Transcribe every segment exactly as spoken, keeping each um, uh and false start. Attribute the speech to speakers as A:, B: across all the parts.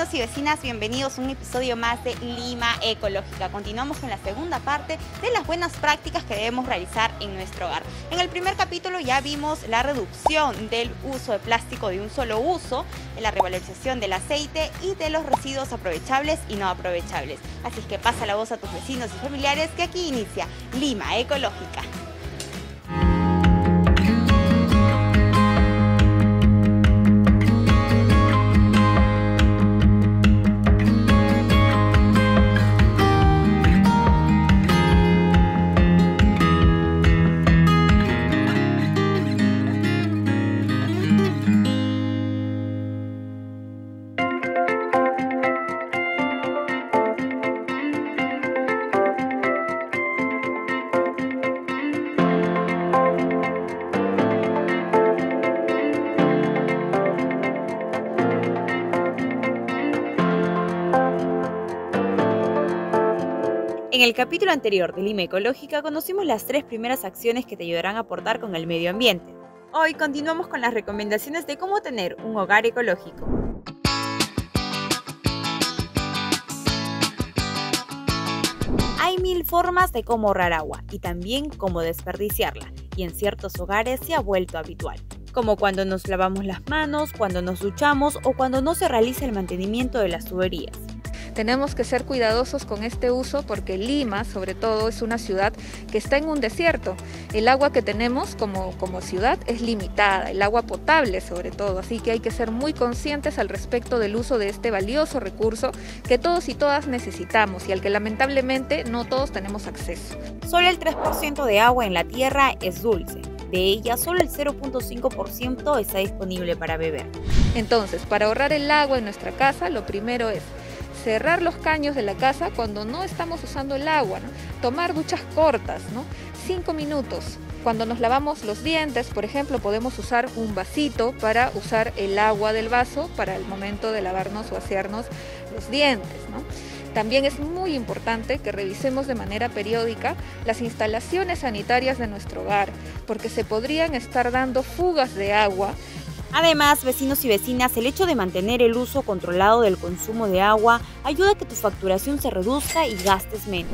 A: vecinos y vecinas, bienvenidos a un episodio más de Lima Ecológica. Continuamos con la segunda parte de las buenas prácticas que debemos realizar en nuestro hogar. En el primer capítulo ya vimos la reducción del uso de plástico de un solo uso, la revalorización del aceite y de los residuos aprovechables y no aprovechables. Así es que pasa la voz a tus vecinos y familiares que aquí inicia Lima Ecológica. En el capítulo anterior de Lima Ecológica conocimos las tres primeras acciones que te ayudarán a aportar con el medio ambiente. Hoy continuamos con las recomendaciones de cómo tener un hogar ecológico. Hay mil formas de cómo ahorrar agua y también cómo desperdiciarla, y en ciertos hogares se ha vuelto habitual, como cuando nos lavamos las manos, cuando nos duchamos o cuando no se realiza el mantenimiento de las tuberías.
B: Tenemos que ser cuidadosos con este uso porque Lima, sobre todo, es una ciudad que está en un desierto. El agua que tenemos como, como ciudad es limitada, el agua potable sobre todo, así que hay que ser muy conscientes al respecto del uso de este valioso recurso que todos y todas necesitamos y al que lamentablemente no todos tenemos acceso.
A: Solo el tres por ciento de agua en la tierra es dulce. De ella, solo el cero punto cinco por ciento está disponible para beber.
B: Entonces, para ahorrar el agua en nuestra casa, lo primero es cerrar los caños de la casa cuando no estamos usando el agua, ¿no? Tomar duchas cortas, ¿no? cinco minutos. Cuando nos lavamos los dientes, por ejemplo, podemos usar un vasito para usar el agua del vaso para el momento de lavarnos o asearnos los dientes, ¿no? También es muy importante que revisemos de manera periódica las instalaciones sanitarias de nuestro hogar, porque se podrían estar dando fugas de agua.
A: Además, vecinos y vecinas, el hecho de mantener el uso controlado del consumo de agua ayuda a que tu facturación se reduzca y gastes menos.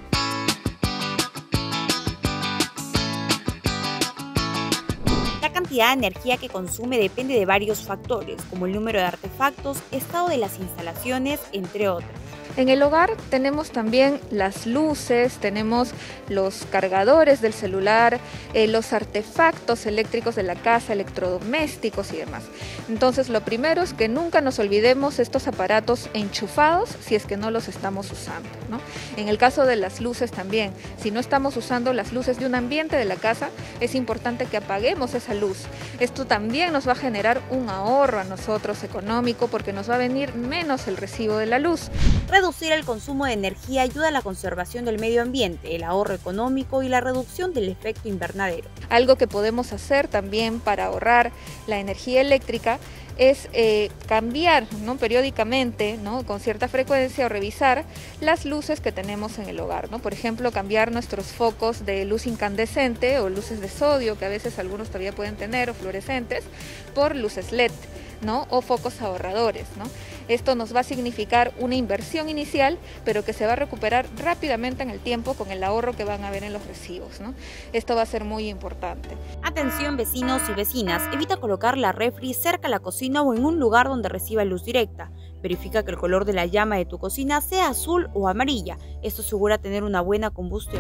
A: La cantidad de energía que consume depende de varios factores, como el número de artefactos, estado de las instalaciones, entre otros.
B: En el hogar tenemos también las luces, tenemos los cargadores del celular, eh, los artefactos eléctricos de la casa, electrodomésticos y demás. Entonces, lo primero es que nunca nos olvidemos estos aparatos enchufados si es que no los estamos usando, ¿no? En el caso de las luces también, si no estamos usando las luces de un ambiente de la casa, es importante que apaguemos esa luz. Esto también nos va a generar un ahorro a nosotros económico porque nos va a venir menos el recibo de la luz.
A: Reducir el consumo de energía ayuda a la conservación del medio ambiente, el ahorro económico y la reducción del efecto invernadero.
B: Algo que podemos hacer también para ahorrar la energía eléctrica es eh, cambiar, ¿no? periódicamente, ¿no? con cierta frecuencia o revisar las luces que tenemos en el hogar, ¿no? Por ejemplo, cambiar nuestros focos de luz incandescente o luces de sodio, que a veces algunos todavía pueden tener, o fluorescentes, por luces L E D, ¿no? o focos ahorradores, ¿no? Esto nos va a significar una inversión inicial, pero que se va a recuperar rápidamente en el tiempo con el ahorro que van a ver en los recibos, ¿no? Esto va a ser muy importante.
A: Atención vecinos y vecinas, evita colocar la refri cerca a la cocina o en un lugar donde reciba luz directa. Verifica que el color de la llama de tu cocina sea azul o amarilla. Esto asegura tener una buena combustión.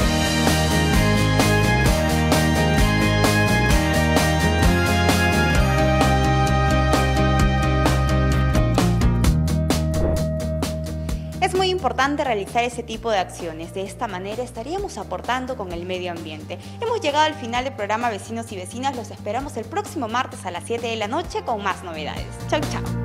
A: Es muy importante realizar ese tipo de acciones, de esta manera estaríamos aportando con el medio ambiente. Hemos llegado al final del programa Vecinos y Vecinas, los esperamos el próximo martes a las siete de la noche con más novedades. Chau, chau.